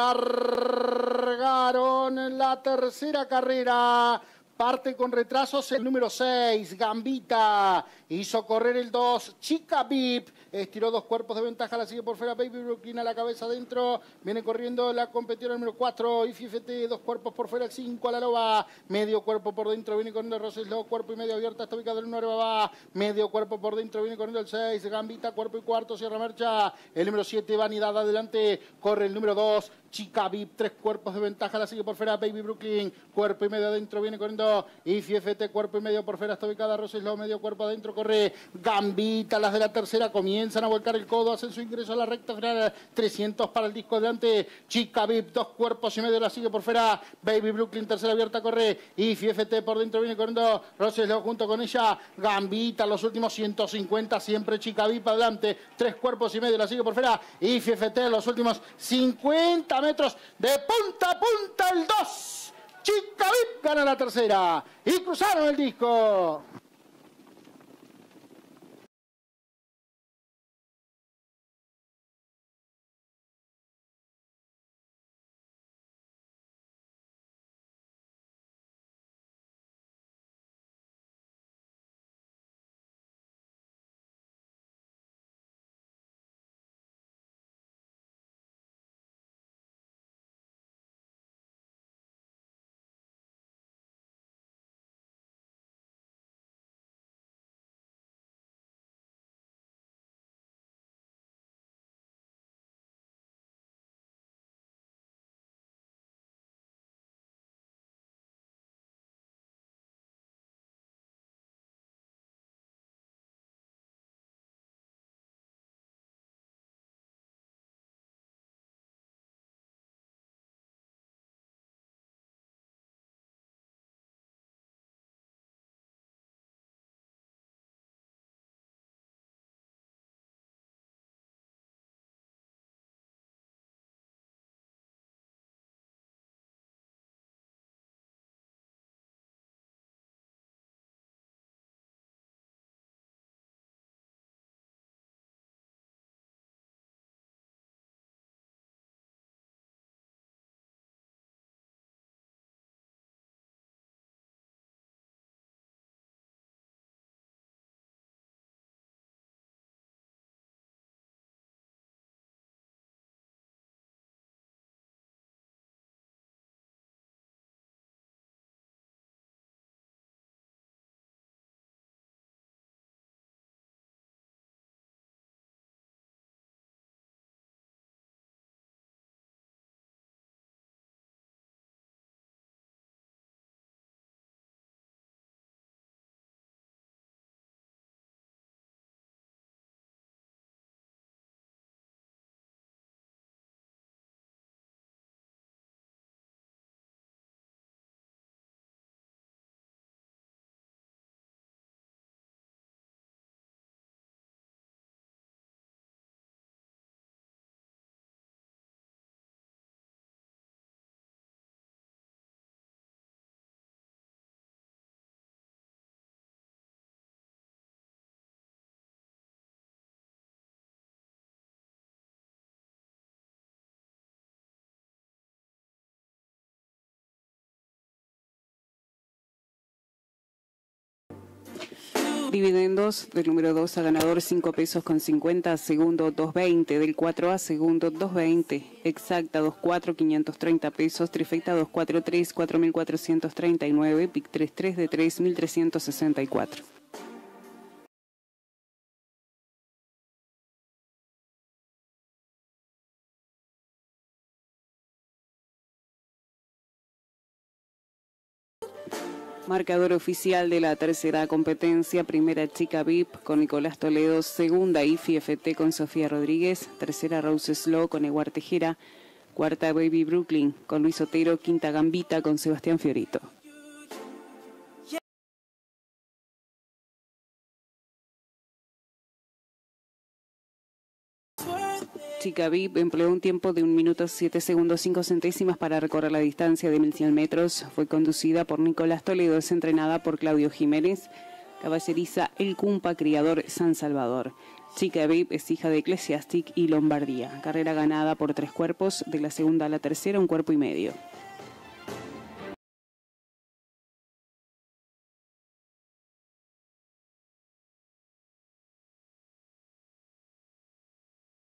Largaron la tercera carrera. Parte con retrasos el número 6, Gambita. Hizo correr el 2, Chica Vip. Estiró 2 cuerpos de ventaja, la sigue por fuera Baby Brooklyn a la cabeza adentro. Viene corriendo la competidora número 4, IFFT, 2 cuerpos por fuera, el 5 a la loba. Medio cuerpo por dentro, viene corriendo Roseslo, cuerpo y medio abierta, está ubicado el 9 va. Medio cuerpo por dentro, viene corriendo el 6, Gambita, cuerpo y cuarto, Sierra Mercha. El número 7, Vanidad adelante, corre el número 2, Chica Vip, 3 cuerpos de ventaja, la sigue por fuera Baby Brooklyn, cuerpo y medio adentro, viene corriendo IFFT, cuerpo y medio por fuera, está ubicada Roseslo, medio cuerpo adentro, corre Gambita. Las de la tercera comienzan a volcar el codo, hacen su ingreso a la recta final, 300 para el disco adelante, Chica Vip, 2 cuerpos y medio, la sigue por fuera Baby Brooklyn, tercera abierta, corre IFFT por dentro, viene corriendo Roseslo junto con ella, Gambita, los últimos 150, siempre Chica Vip adelante, 3 cuerpos y medio, la sigue por fuera IFFT, los últimos 50 metros, de punta a punta el 2. Chica Vip gana la tercera y cruzaron el disco. Dividendos del número 2 a ganador 5 pesos con 50, segundo 2.20, del 4 a segundo 2.20, exacta 2.4 530 pesos, trifecta 2.43 4.439, pic 3.3 de 3.364. Marcador oficial de la tercera competencia, primera Chica Vip con Nicolás Toledo, segunda IFFT con Sofía Rodríguez, tercera Rose Slow con Eguar Tejera, cuarta Baby Brooklyn con Luis Otero, quinta Gambita con Sebastián Fiorito. Chica Vip empleó un tiempo de 1 minuto 7 segundos 5 centésimas para recorrer la distancia de 1.100 metros. Fue conducida por Nicolás Toledo, es entrenada por Claudio Jiménez. Caballeriza El Cumpa, criador San Salvador. Chica VIP es hija de Ecclesiastic y Lombardía. Carrera ganada por 3 cuerpos, de la segunda a la tercera 1 cuerpo y medio.